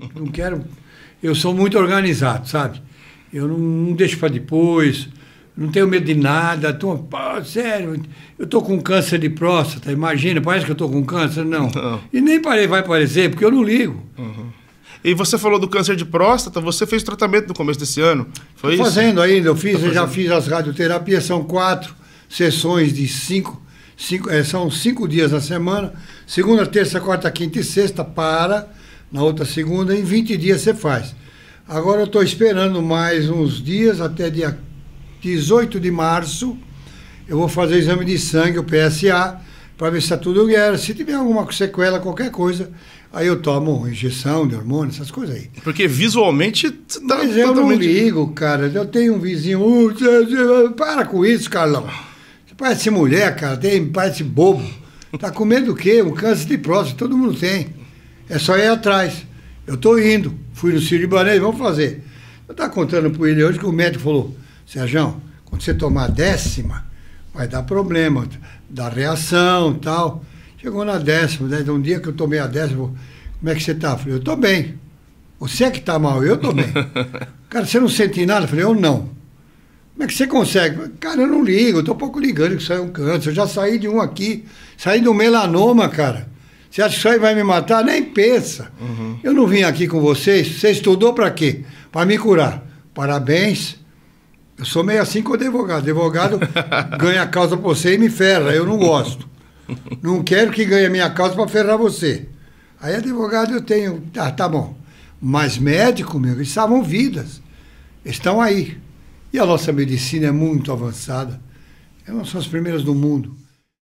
Não quero... Eu sou muito organizado, sabe? Eu não deixo para depois, não tenho medo de nada. Sério, eu tô com câncer de próstata, imagina, parece que eu tô com câncer? Não. E nem vai parecer, porque eu não ligo. E você falou do câncer de próstata, você fez tratamento no começo desse ano, foi isso? Fazendo ainda, eu já fiz as radioterapias, são 4 sessões de 5, são 5 dias na semana, segunda, terça, quarta, quinta e sexta, na outra segunda, em 20 dias você faz. Agora eu estou esperando mais uns dias, até dia 18 de março, eu vou fazer o exame de sangue, o PSA, para ver se está tudo guerra. Se tiver alguma sequela, qualquer coisa, aí eu tomo injeção de hormônio, essas coisas aí. Porque visualmente... Mas eu não ligo, cara. Eu tenho um vizinho... para com isso, Carlão. Você parece mulher, cara. Parece bobo. Tá com medo do quê? Um câncer de próstata, todo mundo tem. É só ir atrás. Eu tô indo. Fui no Sírio-Libanês, vamos fazer. Eu estava contando para ele hoje que o médico falou, Sérgio, quando você tomar a 10ª, vai dar problema, dá reação e tal. Chegou na 10ª, né? Um dia que eu tomei a 10ª, como é que você tá? Eu falei, eu tô bem. Você é que tá mal, eu tô bem. Cara, você não sente nada? Eu falei, eu não. Como é que você consegue? Cara, eu não ligo, eu tô pouco ligando que isso aí é um câncer. Eu já saí de um aqui, saí do melanoma, cara. Você acha que isso aí vai me matar? Nem pensa. Eu não vim aqui com vocês. Você estudou para quê? Para me curar. Parabéns. Eu sou meio assim com o advogado. O advogado ganha a causa para você e me ferra. Eu não gosto. Não quero que ganhe a minha causa para ferrar você. Aí advogado eu tenho... tá bom. Mas médico, meu, eles salvam vidas. Estão aí. E a nossa medicina é muito avançada. Elas são as primeiras do mundo.